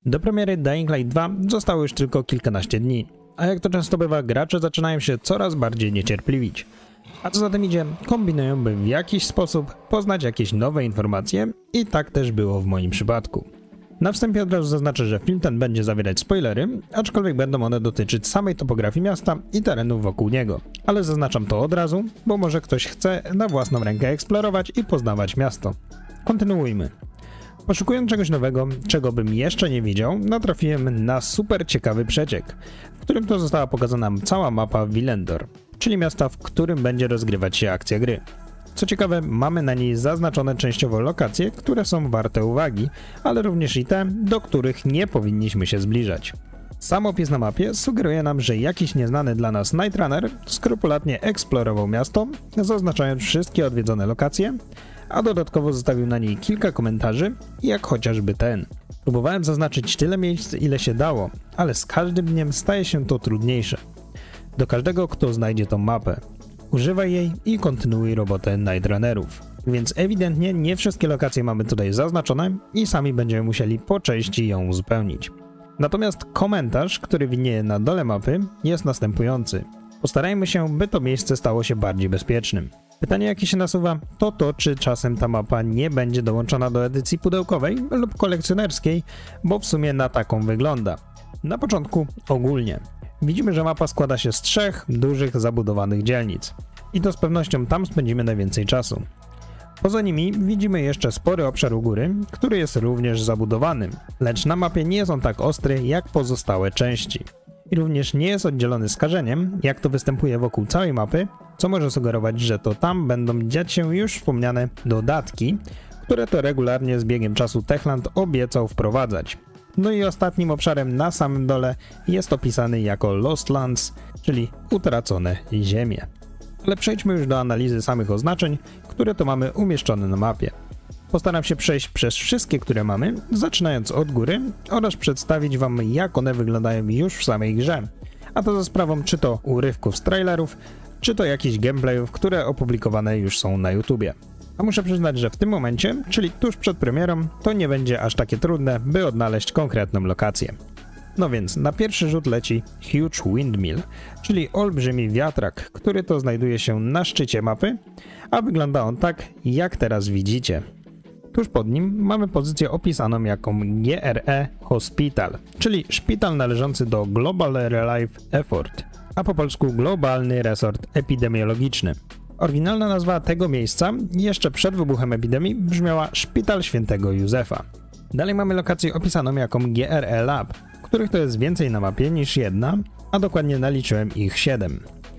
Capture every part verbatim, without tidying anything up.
Do premiery Dying Light dwa zostało już tylko kilkanaście dni, a jak to często bywa, gracze zaczynają się coraz bardziej niecierpliwić. A co za tym idzie, kombinują, by w jakiś sposób poznać jakieś nowe informacje i tak też było w moim przypadku. Na wstępie od razu zaznaczę, że film ten będzie zawierać spoilery, aczkolwiek będą one dotyczyć samej topografii miasta i terenów wokół niego. Ale zaznaczam to od razu, bo może ktoś chce na własną rękę eksplorować i poznawać miasto. Kontynuujmy. Poszukując czegoś nowego, czego bym jeszcze nie widział, natrafiłem na super ciekawy przeciek, w którym to została pokazana cała mapa Willendor, czyli miasta, w którym będzie rozgrywać się akcja gry. Co ciekawe, mamy na niej zaznaczone częściowo lokacje, które są warte uwagi, ale również i te, do których nie powinniśmy się zbliżać. Sam opis na mapie sugeruje nam, że jakiś nieznany dla nas Night Runner skrupulatnie eksplorował miasto, zaznaczając wszystkie odwiedzone lokacje, a dodatkowo zostawił na niej kilka komentarzy, jak chociażby ten. Próbowałem zaznaczyć tyle miejsc, ile się dało, ale z każdym dniem staje się to trudniejsze. Do każdego, kto znajdzie tą mapę, używaj jej i kontynuuj robotę Night Runnerów. Więc ewidentnie nie wszystkie lokacje mamy tutaj zaznaczone i sami będziemy musieli po części ją uzupełnić. Natomiast komentarz, który widnieje na dole mapy, jest następujący. Postarajmy się, by to miejsce stało się bardziej bezpiecznym. Pytanie, jakie się nasuwa, to to, czy czasem ta mapa nie będzie dołączona do edycji pudełkowej lub kolekcjonerskiej, bo w sumie na taką wygląda. Na początku ogólnie. Widzimy, że mapa składa się z trzech dużych zabudowanych dzielnic. I to z pewnością tam spędzimy najwięcej czasu. Poza nimi widzimy jeszcze spory obszar u góry, który jest również zabudowany, lecz na mapie nie jest on tak ostry jak pozostałe części. I również nie jest oddzielony skażeniem, jak to występuje wokół całej mapy, co może sugerować, że to tam będą dziać się już wspomniane dodatki, które to regularnie z biegiem czasu Techland obiecał wprowadzać. No i ostatnim obszarem na samym dole jest opisany jako Lost Lands, czyli utracone ziemie. Ale przejdźmy już do analizy samych oznaczeń, które to mamy umieszczone na mapie. Postaram się przejść przez wszystkie, które mamy, zaczynając od góry oraz przedstawić wam, jak one wyglądają już w samej grze. A to za sprawą czy to urywków z trailerów, czy to jakichś gameplayów, które opublikowane już są na YouTubie. A muszę przyznać, że w tym momencie, czyli tuż przed premierą, to nie będzie aż takie trudne, by odnaleźć konkretną lokację. No więc na pierwszy rzut leci Huge Windmill, czyli olbrzymi wiatrak, który to znajduje się na szczycie mapy, a wygląda on tak, jak teraz widzicie. Tuż pod nim mamy pozycję opisaną jako G R E Hospital, czyli szpital należący do Global Relief Effort, a po polsku Globalny Resort Epidemiologiczny. Oryginalna nazwa tego miejsca jeszcze przed wybuchem epidemii brzmiała Szpital Świętego Józefa. Dalej mamy lokację opisaną jako G R E Lab, których to jest więcej na mapie niż jedna, a dokładnie naliczyłem ich siedem.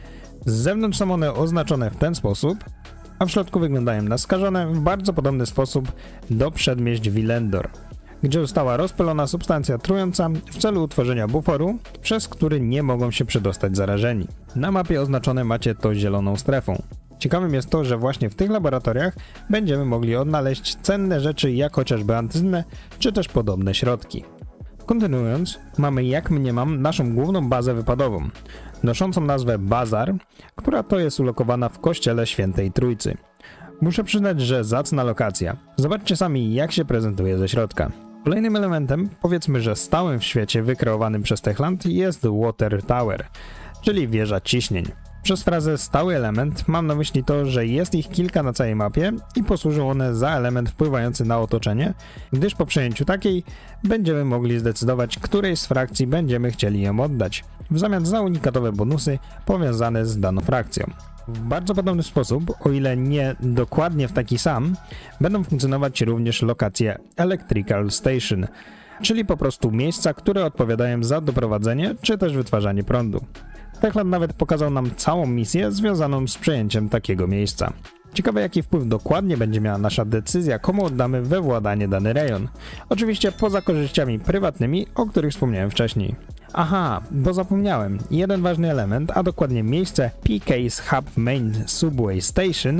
Z zewnątrz są one oznaczone w ten sposób, a w środku wyglądają na skażone w bardzo podobny sposób do przedmieść Willendor, gdzie została rozpylona substancja trująca w celu utworzenia buforu, przez który nie mogą się przedostać zarażeni. Na mapie oznaczone macie to zieloną strefą. Ciekawym jest to, że właśnie w tych laboratoriach będziemy mogli odnaleźć cenne rzeczy jak chociażby antyzynę, czy też podobne środki. Kontynuując, mamy, jak mniemam, naszą główną bazę wypadową, noszącą nazwę Bazar, która to jest ulokowana w kościele Świętej Trójcy. Muszę przyznać, że zacna lokacja. Zobaczcie sami, jak się prezentuje ze środka. Kolejnym elementem, powiedzmy, że stałym w świecie wykreowanym przez Techland, jest Water Tower, czyli wieża ciśnień. Przez frazę stały element mam na myśli to, że jest ich kilka na całej mapie i posłużą one za element wpływający na otoczenie, gdyż po przejęciu takiej będziemy mogli zdecydować, której z frakcji będziemy chcieli ją oddać, w zamian za unikatowe bonusy powiązane z daną frakcją. W bardzo podobny sposób, o ile nie dokładnie w taki sam, będą funkcjonować również lokacje Electrical Station, czyli po prostu miejsca, które odpowiadają za doprowadzenie czy też wytwarzanie prądu. Techland nawet pokazał nam całą misję związaną z przejęciem takiego miejsca. Ciekawe, jaki wpływ dokładnie będzie miała nasza decyzja, komu oddamy we władanie dany rejon. Oczywiście poza korzyściami prywatnymi, o których wspomniałem wcześniej. Aha, bo zapomniałem, jeden ważny element, a dokładnie miejsce P K's Hub Main Subway Station,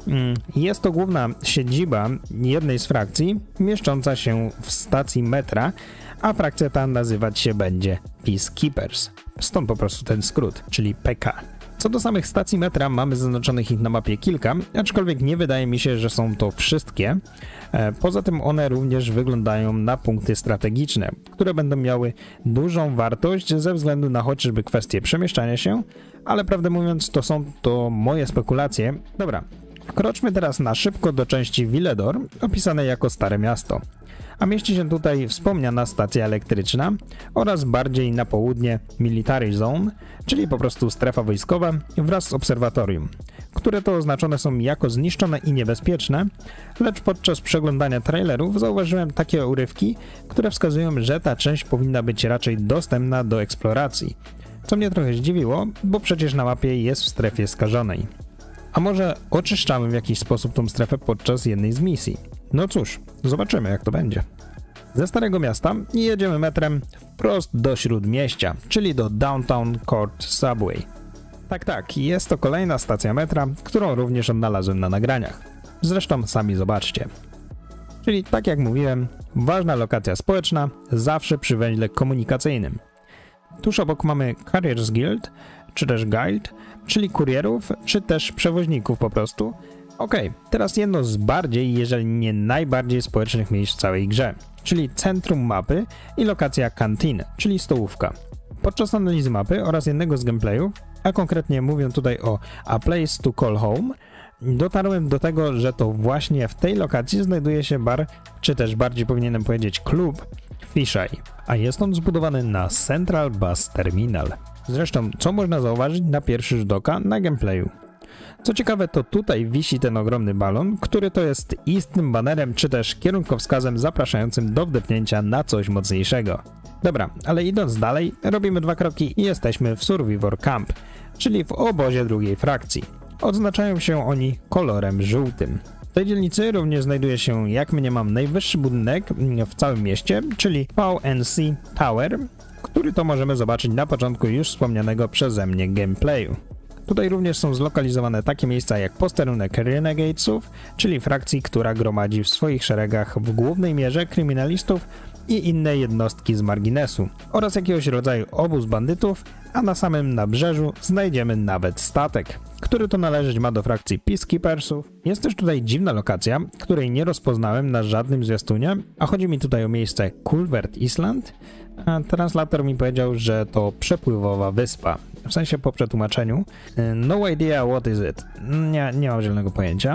jest to główna siedziba jednej z frakcji, mieszcząca się w stacji metra, a frakcja ta nazywać się będzie Peacekeepers. Stąd po prostu ten skrót, czyli P K. Co do samych stacji metra, mamy zaznaczonych ich na mapie kilka, aczkolwiek nie wydaje mi się, że są to wszystkie. Poza tym one również wyglądają na punkty strategiczne, które będą miały dużą wartość ze względu na chociażby kwestię przemieszczania się, ale prawdę mówiąc to są to moje spekulacje. Dobra, wkroczmy teraz na szybko do części Villedor, opisanej jako Stare Miasto. A mieści się tutaj wspomniana stacja elektryczna oraz bardziej na południe Military Zone, czyli po prostu strefa wojskowa wraz z obserwatorium, które to oznaczone są jako zniszczone i niebezpieczne, lecz podczas przeglądania trailerów zauważyłem takie urywki, które wskazują, że ta część powinna być raczej dostępna do eksploracji, co mnie trochę zdziwiło, bo przecież na mapie jest w strefie skażonej. A może oczyszczamy w jakiś sposób tą strefę podczas jednej z misji? No cóż, zobaczymy jak to będzie. Ze Starego Miasta jedziemy metrem wprost do Śródmieścia, czyli do Downtown Court Subway. Tak, tak, jest to kolejna stacja metra, którą również odnalazłem na nagraniach. Zresztą sami zobaczcie. Czyli tak jak mówiłem, ważna lokacja społeczna, zawsze przy węźle komunikacyjnym. Tuż obok mamy Carriers Guild, czy też Guild, czyli kurierów, czy też przewoźników po prostu. Okej, okay, teraz jedno z bardziej, jeżeli nie najbardziej społecznych miejsc w całej grze, czyli centrum mapy i lokacja Canteen, czyli stołówka. Podczas analizy mapy oraz jednego z gameplayów, a konkretnie mówię tutaj o A Place to Call Home, dotarłem do tego, że to właśnie w tej lokacji znajduje się bar, czy też bardziej powinienem powiedzieć klub Fisheye, a jest on zbudowany na Central Bus Terminal. Zresztą, co można zauważyć na pierwszy rzut oka na gameplayu. Co ciekawe, to tutaj wisi ten ogromny balon, który to jest istnym banerem czy też kierunkowskazem zapraszającym do wdepnięcia na coś mocniejszego. Dobra, ale idąc dalej, robimy dwa kroki i jesteśmy w Survivor Camp, czyli w obozie drugiej frakcji. Odznaczają się oni kolorem żółtym. W tej dzielnicy również znajduje się, jak mniemam, najwyższy budynek w całym mieście, czyli V N C Tower, który to możemy zobaczyć na początku już wspomnianego przeze mnie gameplayu. Tutaj również są zlokalizowane takie miejsca jak posterunek Renegadesów, czyli frakcji, która gromadzi w swoich szeregach w głównej mierze kryminalistów i inne jednostki z marginesu, oraz jakiegoś rodzaju obóz bandytów, a na samym nabrzeżu znajdziemy nawet statek, który to należeć ma do frakcji Peacekeepersów. Jest też tutaj dziwna lokacja, której nie rozpoznałem na żadnym zwiastunie, a chodzi mi tutaj o miejsce Culvert Island. A translator mi powiedział, że to przepływowa wyspa, w sensie po przetłumaczeniu. No idea what is it. Nie, nie mam zielonego pojęcia.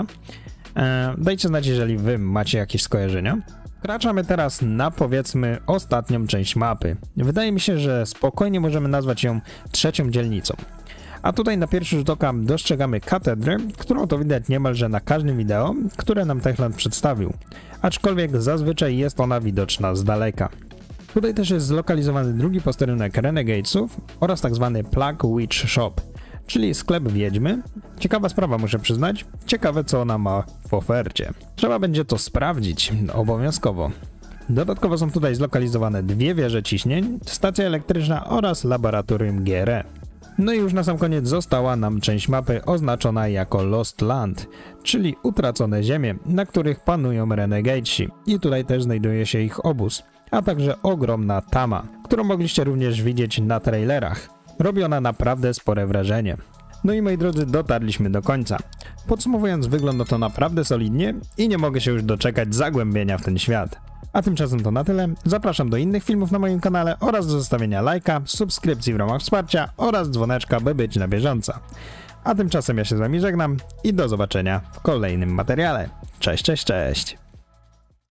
Dajcie znać, jeżeli wy macie jakieś skojarzenia. Wkraczamy teraz na, powiedzmy, ostatnią część mapy. Wydaje mi się, że spokojnie możemy nazwać ją trzecią dzielnicą. A tutaj na pierwszy rzut oka dostrzegamy katedrę, którą to widać niemalże na każdym wideo, które nam Techland przedstawił. Aczkolwiek zazwyczaj jest ona widoczna z daleka. Tutaj też jest zlokalizowany drugi posterunek Renegadesów oraz tak zwany Plague Witch Shop, czyli sklep wiedźmy. Ciekawa sprawa, muszę przyznać. Ciekawe, co ona ma w ofercie. Trzeba będzie to sprawdzić, obowiązkowo. Dodatkowo są tutaj zlokalizowane dwie wieże ciśnień, stacja elektryczna oraz laboratorium G R E. No i już na sam koniec została nam część mapy oznaczona jako Lost Land, czyli utracone ziemie, na których panują Renegadesi. I tutaj też znajduje się ich obóz, a także ogromna tama, którą mogliście również widzieć na trailerach. Robi ona naprawdę spore wrażenie. No i moi drodzy, dotarliśmy do końca. Podsumowując, wygląda to naprawdę solidnie i nie mogę się już doczekać zagłębienia w ten świat. A tymczasem to na tyle. Zapraszam do innych filmów na moim kanale oraz do zostawienia lajka, subskrypcji w ramach wsparcia oraz dzwoneczka, by być na bieżąco. A tymczasem ja się z wami żegnam i do zobaczenia w kolejnym materiale. Cześć, cześć, cześć!